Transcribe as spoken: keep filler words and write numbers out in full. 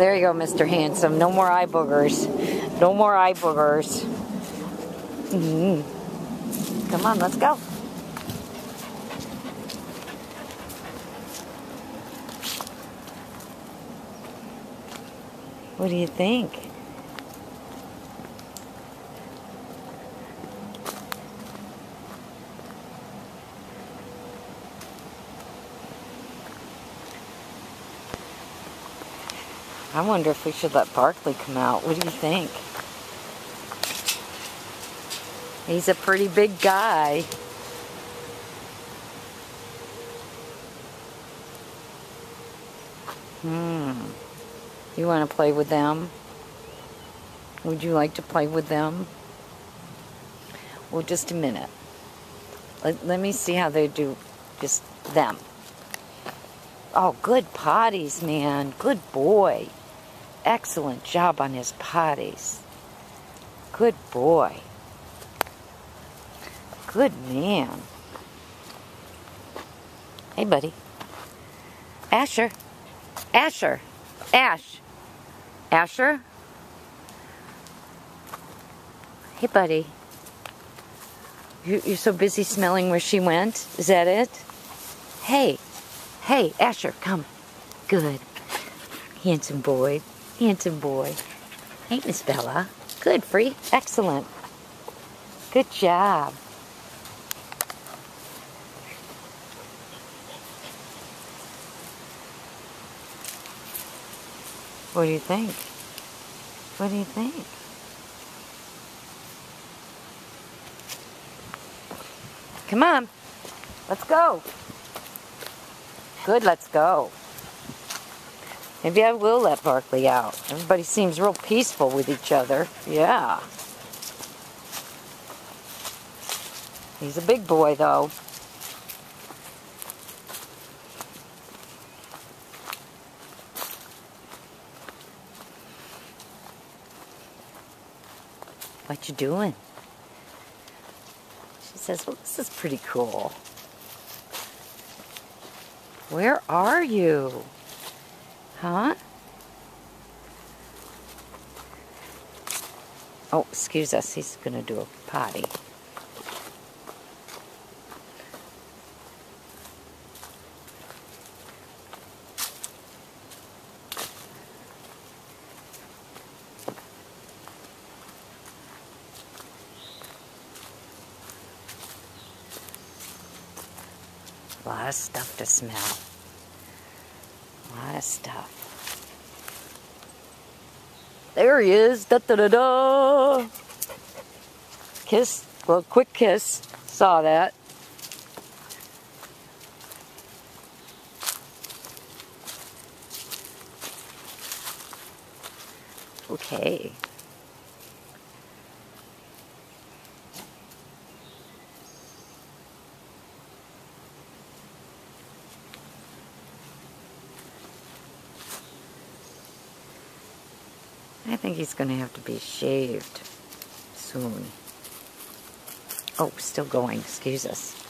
There you go, Mister Handsome. No more eye boogers. No more eye boogers. Mm-hmm. Come on, let's go. What do you think? I wonder if we should let Barkley come out. What do you think? He's a pretty big guy. Hmm. You want to play with them? Would you like to play with them? Well, just a minute. Let, let me see how they do. Just them. Oh, good potties, man. Good boy. Excellent job on his potties. Good boy. Good man. Hey, buddy. Asher. Asher. Ash. Asher. Hey, buddy. You, you're so busy smelling where she went? Is that it? Hey. Hey, Asher, come. Good. Handsome boy. Handsome boy. Hey, Miss Bella. Good, Free. Excellent. Good job. What do you think? What do you think? Come on. Let's go. Good, let's go. Maybe I will let Barkley out. Everybody seems real peaceful with each other. Yeah. He's a big boy, though. What you doing? She says, well, this is pretty cool. Where are you? Huh? Oh, excuse us. He's going to do a potty. A lot of stuff to smell. A lot of stuff. There he is. Da da da da. Kiss. Well, quick kiss. Saw that. Okay. I think he's going to have to be shaved soon. Oh, still going. Excuse us.